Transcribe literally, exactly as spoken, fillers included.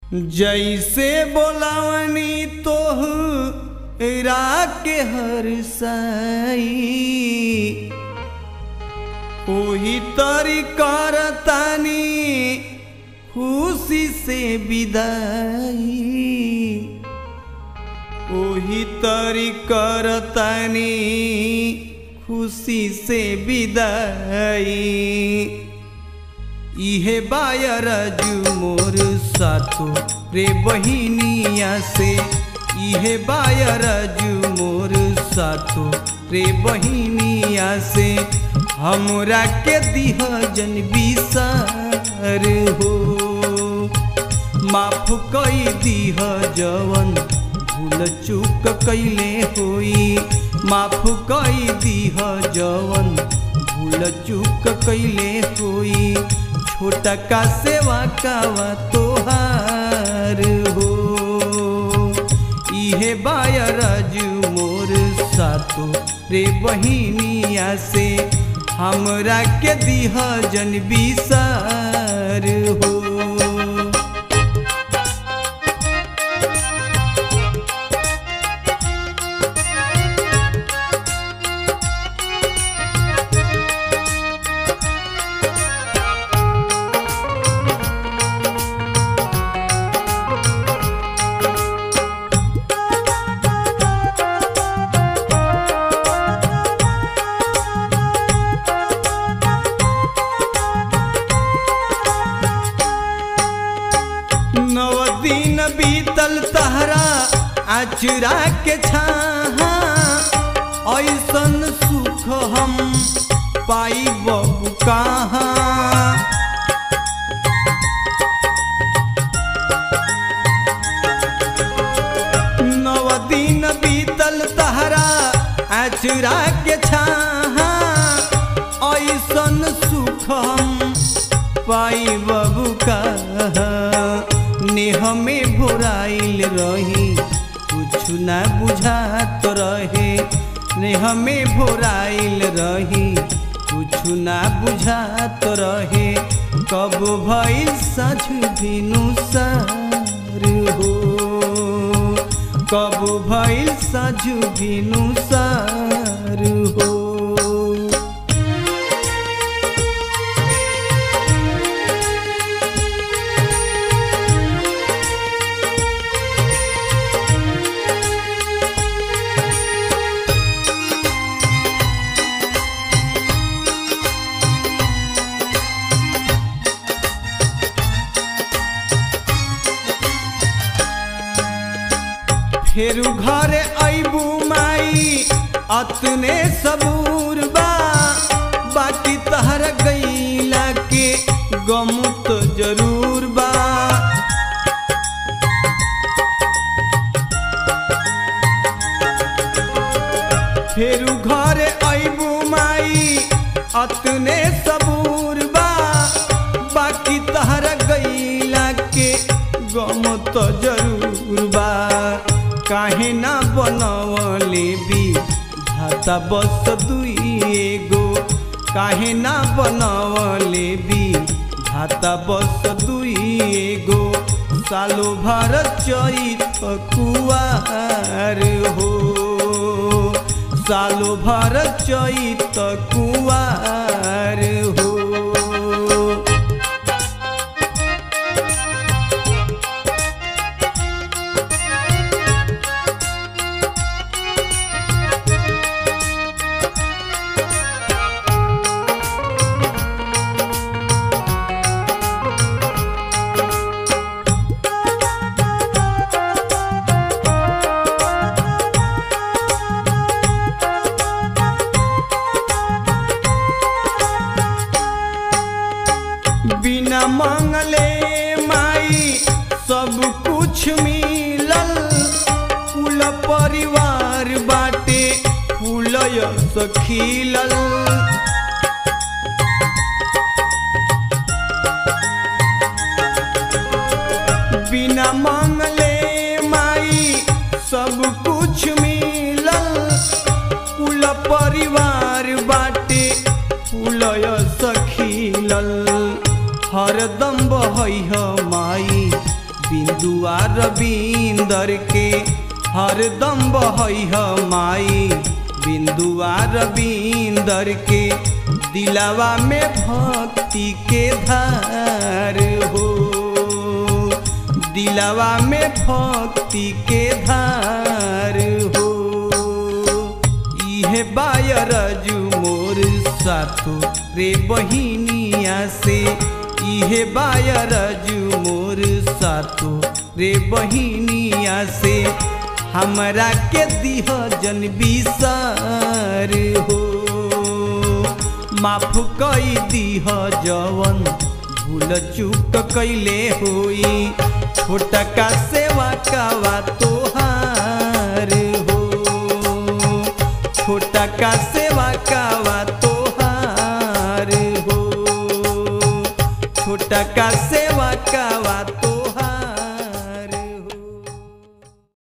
जैसे बोलावनी तोह के हर साई ओही तरी करतानी खुशी से विदाई ओही तरी करतानी खुशी से विदाई इहे बायर जू मोर साथो रे बहिनिया से इहे बायर जू मोर साथो रे बहिनिया से हमरा के दिह जन बिसार हो माफ कई दिह जवन भूल चूक कैले होई माफ कई दिह जवन भूल चूक कैले होई छोटा का सेवा कावा तोहार हो इहे बायर जू मोर साथो रे बहिनिया से हमरा के दिह जन बिसार हो। नौ दिन बीतल तहरा आचरा के छाहा ऐसन सुख हम पाई बबू कहाँ नौ दिन बीतल तहरा आचरा के छाहा ऐसन सुख हम पाई बबू कहाँ नेह में भोराइल रही कुछ ना बुझात रहे नेह में भोराइल रही कुछ ना बुझात रहे कब भइल सच भिनु सार हो कब भइल सच भिनु सार हो। फेरू घरे अबू माई अतने सबूर बा बाकी तहर गईला के गम तो जरूर बा फेरू घरे अबू माई अतने सबूर बा बाकी तहर गईला के गम तो जरूर बा काहे ना बनवले भी धाता बस दुई गो काहे ना बनवले भी धाता बस दुई गो सालो भर चैत कुआर हो सालो भर चैत कुआर हो। बिना मंगले माई सब कुछ मिलल कुल परिवार बाटे फूलय सखीलल बिना मंगले माई सब कुछ मिलल कुल परिवार बाटे फूलय सखीलल हरदम बहै माई बिंदुआ रविंदर के हरदम बहैह माई बिंदुआ रविंदर के दिलावा में भक्ति के धार हो दिलावा में भक्ति के धार हो इहे बायरजू मोर साथो रे बहिनिया से इहे बायरजू मोर साथो रे बहिनिया से हमरा के दिह जन बिसार हो माफ कई दिह जवन भूल चूक कैले होई छोटा का सेवा कावा तोहार हो छोटा का सेवा कावा तोहार हो छोटा का